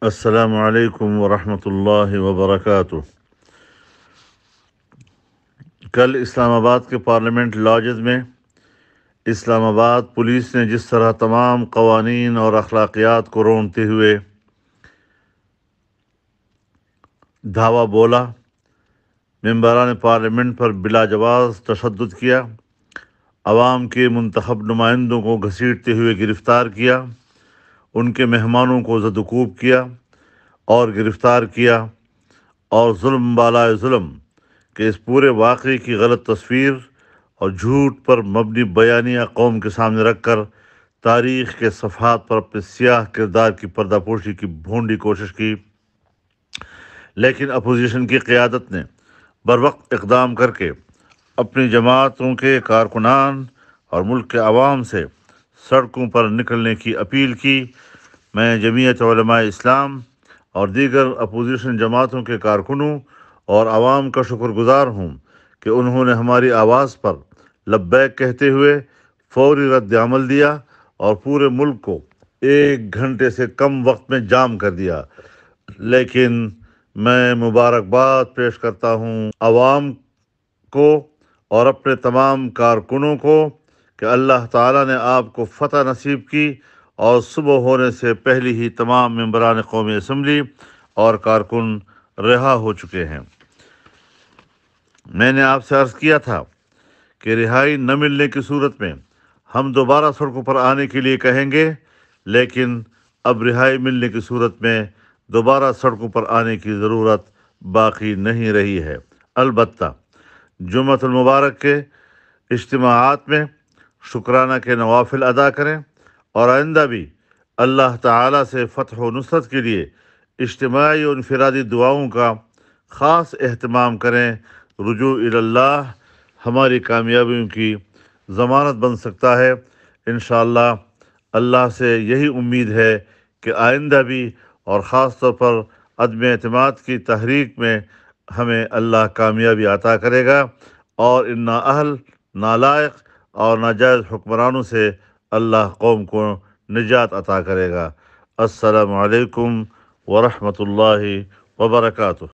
السلام علیکم ورحمۃ اللہ وبرکاتہ۔ کل اسلام آباد کے پارلیمنٹ لاجز میں اسلام آباد پولیس نے جس طرح تمام قوانین اور اخلاقیات کو رونتے ہوئے دھاوا بولا، ممبران پارلیمنٹ پر بلا جواز تشدد کیا، عوام کے منتخب نمائندوں کو گھسیٹتے ہوئے گرفتار کیا، ان کے مہمانوں کو زدوکوب کیا اور گرفتار کیا، اور ظلم بالائے ظلم کہ اس پورے واقعے کی غلط تصویر اور جھوٹ پر مبنی بیانیہ قوم کے سامنے رکھ کر تاریخ کے صفحات پر اپنے سیاہ کردار کی پردہ پوشی کی بھونڈی کوشش کی، لیکن اپوزیشن کی قیادت نے بروقت اقدام کر کے اپنی جماعتوں کے کارکنان اور ملک کے عوام سے سڑکوں پر نکلنے کی اپیل کی۔ میں جمعیت علماء اسلام اور دیگر اپوزیشن جماعتوں کے کارکنوں اور عوام کا شکر گزار ہوں کہ انہوں نے ہماری آواز پر لبیک کہتے ہوئے فوری رد عمل دیا اور پورے ملک کو 1 گھنٹے سے کم وقت میں جام کر دیا۔ لیکن میں مبارکباد پیش کرتا ہوں عوام کو اور اپنے تمام کارکنوں کو کہ اللہ تعالیٰ نے آپ کو فتح نصیب کی اور صبح ہونے سے پہلے ہی تمام ممبران قومی اسمبلی اور کارکن رہا ہو چکے ہیں۔ میں نے آپ سے عرض کیا تھا کہ رہائی نہ ملنے کی صورت میں ہم دوبارہ سڑکوں پر آنے کے لیے کہیں گے، لیکن اب رہائی ملنے کی صورت میں دوبارہ سڑکوں پر آنے کی ضرورت باقی نہیں رہی ہے۔ البتہ جمعۃ المبارک کے اجتماعات میں شکرانہ کے نوافل ادا کریں اور آئندہ بھی اللہ تعالیٰ سے فتح و نصرت کے لیے اجتماعی اور انفرادی دعاؤں کا خاص اہتمام کریں۔ رجوع الی اللہ ہماری کامیابیوں کی ضمانت بن سکتا ہے۔ انشاءاللہ اللہ سے یہی امید ہے کہ آئندہ بھی اور خاص طور پر عدم اعتماد کی تحریک میں ہمیں اللہ کامیابی عطا کرے گا اور ان نااہل، نالائق اور ناجائز حکمرانوں سے اللہ قوم کو نجات عطا کرے گا۔ السلام علیکم ورحمۃ اللہ وبرکاتہ۔